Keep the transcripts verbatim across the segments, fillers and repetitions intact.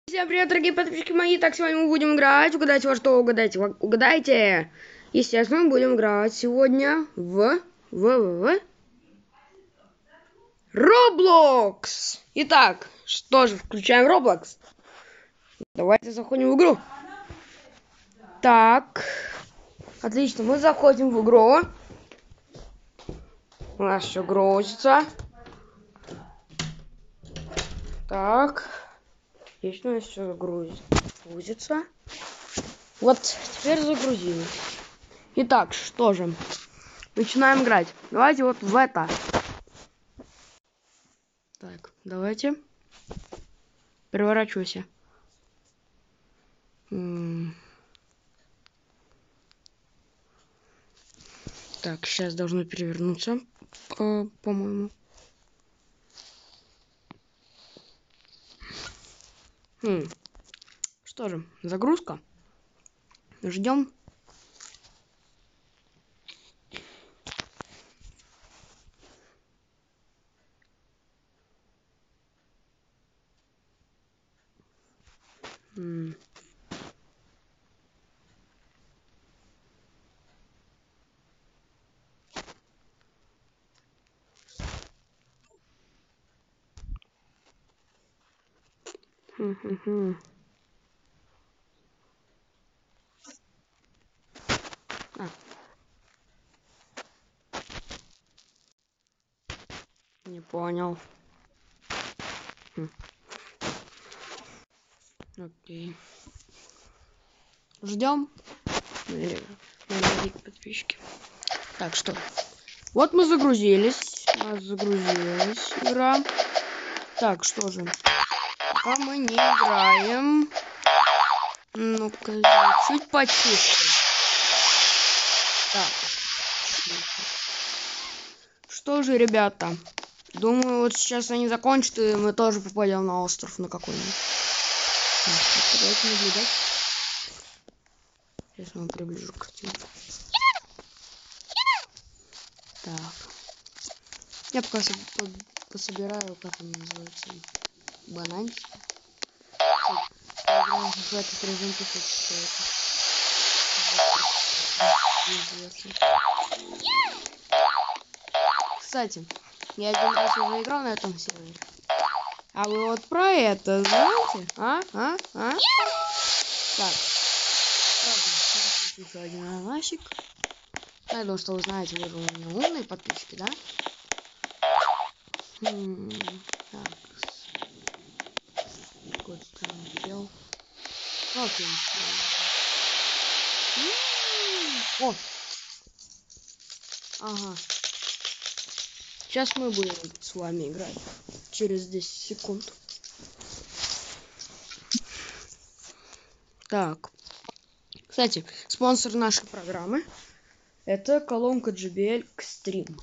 Всем привет, дорогие подписчики мои. Так, сегодня мы будем играть. Угадайте во что? Угадайте. Угадайте. Естественно, мы будем играть сегодня в... В... В... Roblox. Итак, что же, включаем Roblox. Давайте заходим в игру. Так. Отлично, мы заходим в игру. У нас все грузится. Так. Отлично, у нас все загрузится. Грузится. Вот, теперь загрузилось. Итак, что же, начинаем играть. Давайте вот в это. Так, давайте. Переворачивайся. М-м. Так, сейчас должно перевернуться, э, по-моему. Хм. Что же, загрузка. Ждем. М. Хм-хм-хм. А. Не понял. Хм. Окей. Ждем. Подписчики. Так, что? Вот мы загрузились. У нас загрузилась игра. Так, что же? Пока мы не играем. Ну-ка, чуть потише. Так. Что же, ребята? Думаю, вот сейчас они закончат, и мы тоже попадем на остров на какой-нибудь. Давайте наблюдать. Сейчас я вам приближу картину. Так. Я пока пособираю, как они называются, бананчики. Поиграем в этот режим писать. Кстати, я один раз уже играл на этом сервере. А вы вот про это знаете? А? А? А? Так. Еще один ананасик. Я думаю, что вы знаете, вы же у меня умные подписчики, да? Хм, так. Какой-то там чел. Окей. О! Ага. Сейчас мы будем с вами играть. Через десять секунд. Так. Кстати, спонсор нашей программы это колонка джей би эл Extreme.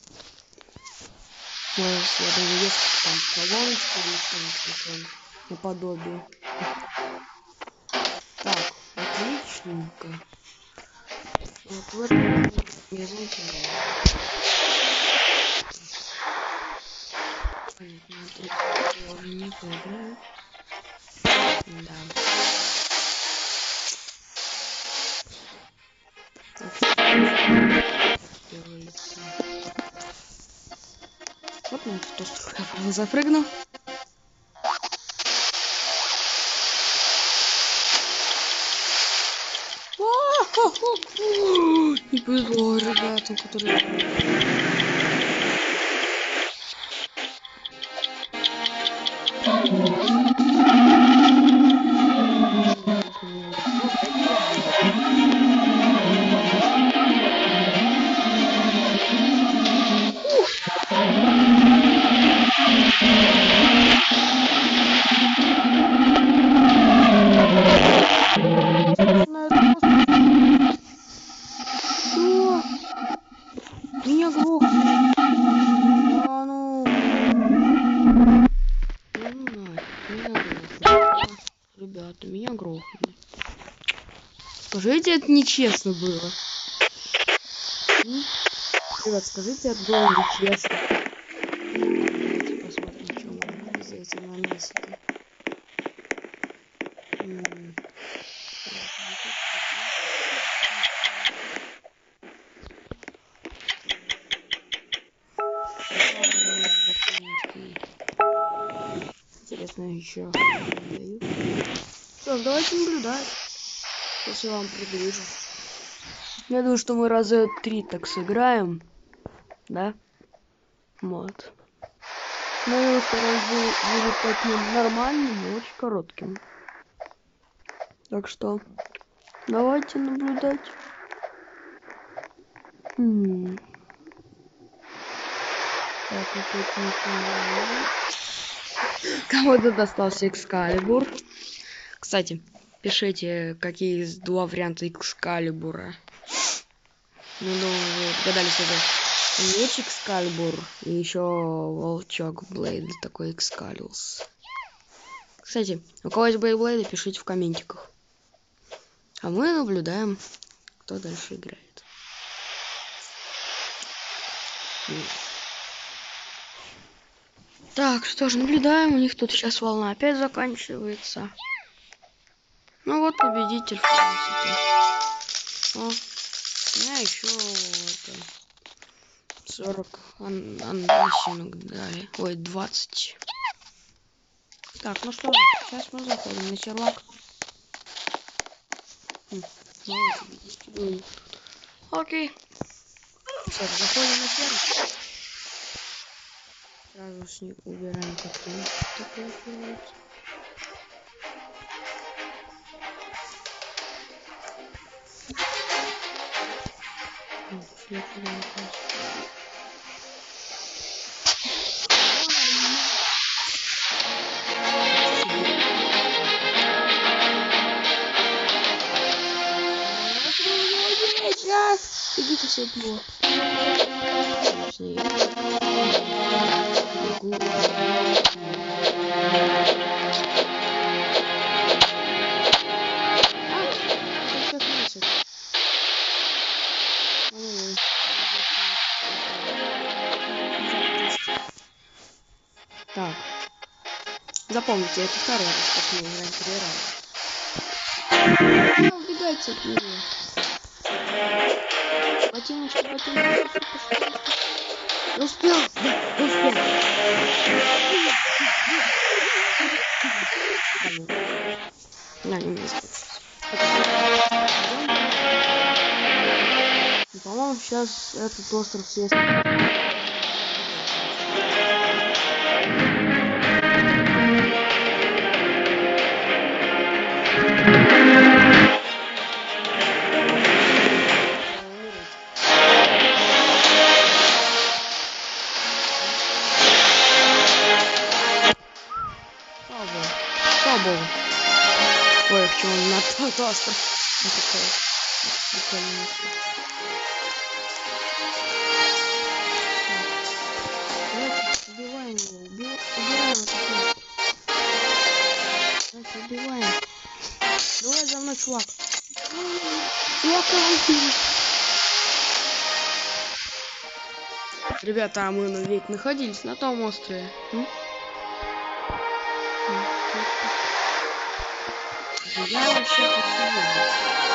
Может, я даже есть там колоночка или что-нибудь наподобие. Так, отличненько. Вот в этом я знаете, понятно, я не поиграю. Да. Вот на этот остров я запрыгну. Не повезло ребятам, которые... Что? Меня грохнули. А ну. Меня грохнули. Ребята, меня грохнули. Скажите, это нечестно было. Ребят, скажите, это было нечестно. Давайте посмотрим, что мы за эти наносики. конечно, еще. Что ж, давайте наблюдать. Сейчас я вам приближу. Я думаю, что мы раза три так сыграем. Да? Вот. Наверное, второй будет таким нормальным и очень коротким. Так что давайте наблюдать. М-м. Так, кому-то достался Экскалибур. Кстати, пишите, какие из два варианта Экскалибура. Ну, ну, вы догадались уже. Меч Экскалибур и еще волчок Блейд такой Экскалиус. Кстати, у кого есть Бейблейды, пишите в комментиках. А мы наблюдаем, кто дальше играет. Так, что ж, наблюдаем. У них тут сейчас волна опять заканчивается. Ну вот победитель, в принципе. О, у меня еще это, сорок ан анбасинг дали. Ой, двадцать. Так, ну что, сейчас мы заходим на сервак. Хм, окей. Все, заходим на сервак. Сразу с них убираем какую такую фигурку. Идите все пиво. Так. Запомните, это второй раз, как мы играем три раза. Убегайте от него. Ботиночки, ботиночки. Я успел. Да, я успел. Да, не мне спать. По-моему, сейчас этот остров съест. Слава богу. Ой, почему он на тот остров? Вот такой. Прикольный. Давайте убиваем его. Убиваем, убиваем вот такой. Давайте убиваем. Давай за мной, чувак. Чувак, вампир. Ребята, а мы ну, ведь находились на том острове. М? Я вообще хочу видеть.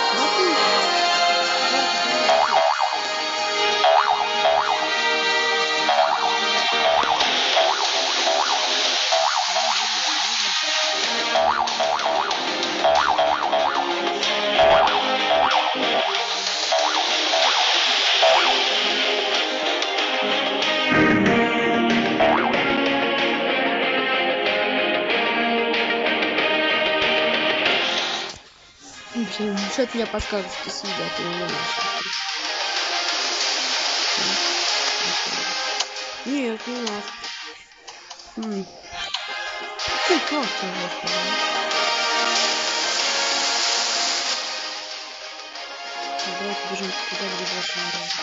Что-то мне подскажет, что съедят или не Нет, не надо. Хм. Ты просто вот. Давайте бежим туда, где больше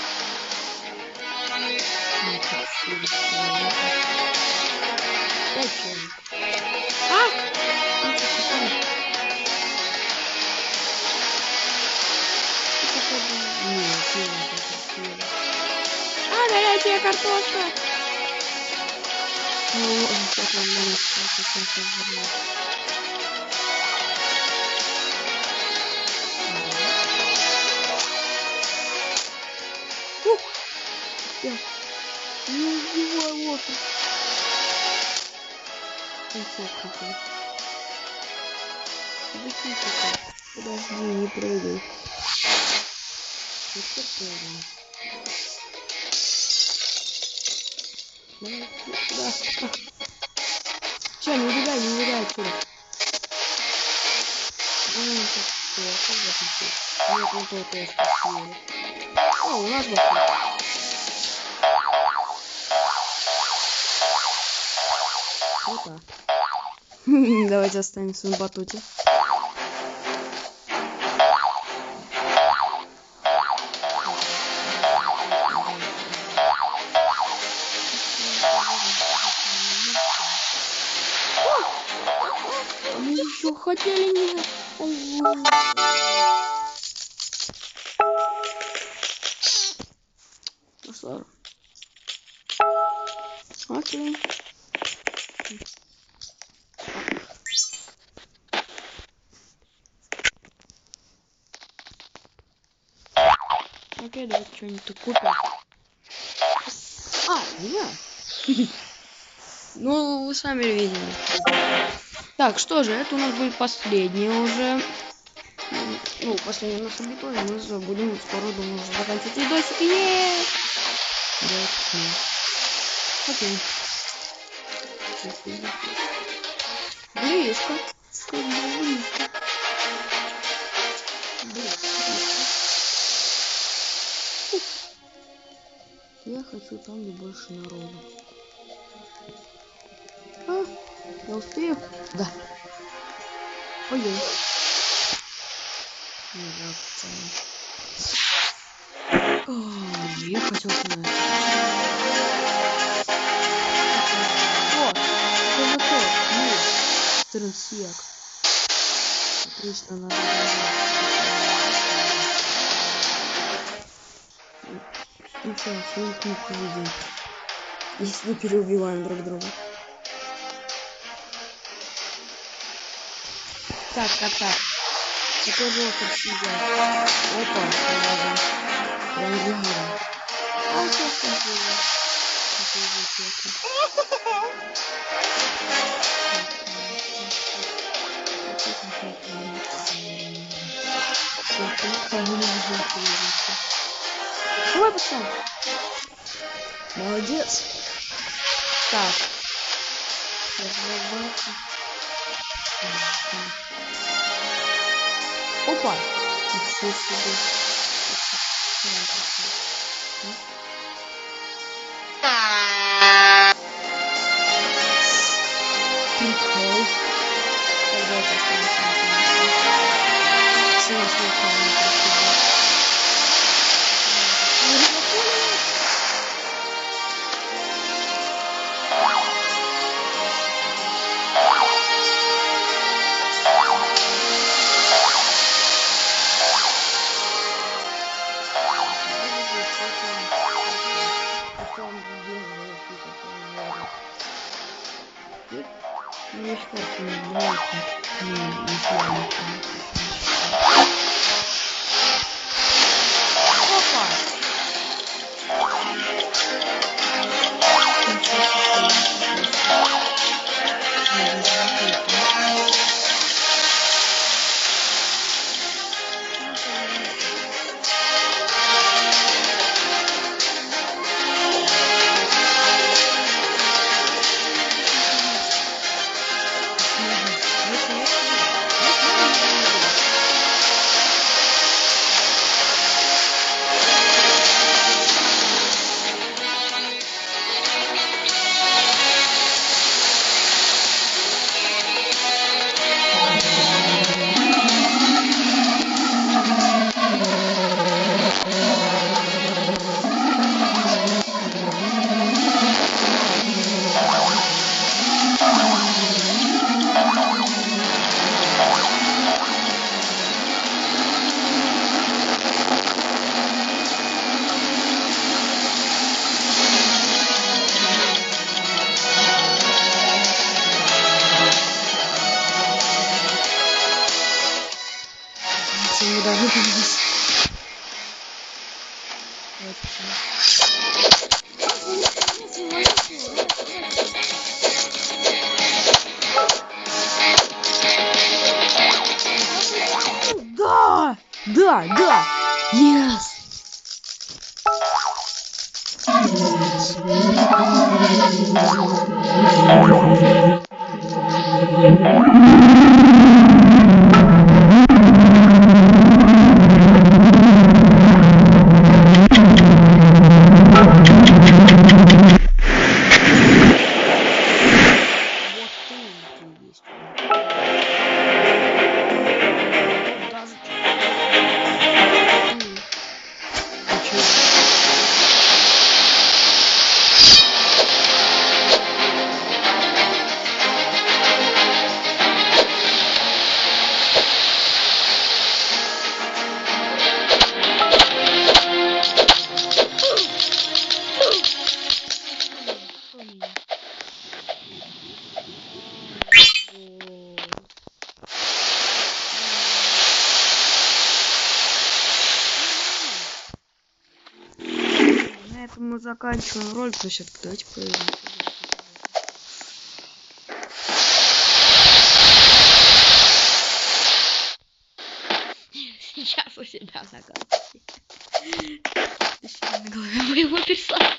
не А! А, горячая картошка! Ну, сейчас вам надо Ух! Я не убиваю лота. Да тихо. Подожди, не прыгай. Вот так прыгай. Давай, да. Че, не убегай, не убегай отсюда. Ой, как все, как запустить. Нет, вот это я спустила. О, у нас батут. Круто. Давайте останемся на батуте. Мы еще хотели не... Ну что? Окей. Окей, давайте что-нибудь купим. А, не. Ну, вы сами видели. Так, что же, это у нас будет последнее уже. Ну, последняя наша битва, и мы будем скоро, думаю, уже заканчивать видосик. Еее! Окей. Близко. Как бы близко. Близко. Я хочу там, где больше народу. А, я успею? Да. Ой-ой. Не знаю, Ой, я хотел сюда. О, это же то. Ну, трансек. Отлично, надо. Ну что, свою кнопку видим. Если не переубиваем друг друга. Так, так, так. Какой же опыт сделать? Опа, ладно. Прям реально. А что там было? Это уже Давай, пацан. Молодец. Так. Опа. Ничего себе. Прикол. Тогда это мне что-то не нравится. Не, не знаю. Опа! Не должны победить. Да, да. Yes. На этом мы заканчиваем ролик. Но все-таки давайте поедем. Сейчас у себя на голове. На голове моего персонажа.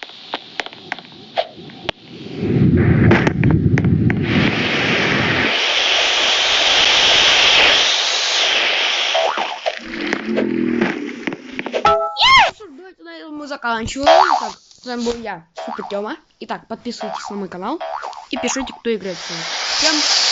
На этом мы заканчиваем. Так, с вами был я, Супер Тёма. Итак, подписывайтесь на мой канал и пишите, кто играет с вами. Всем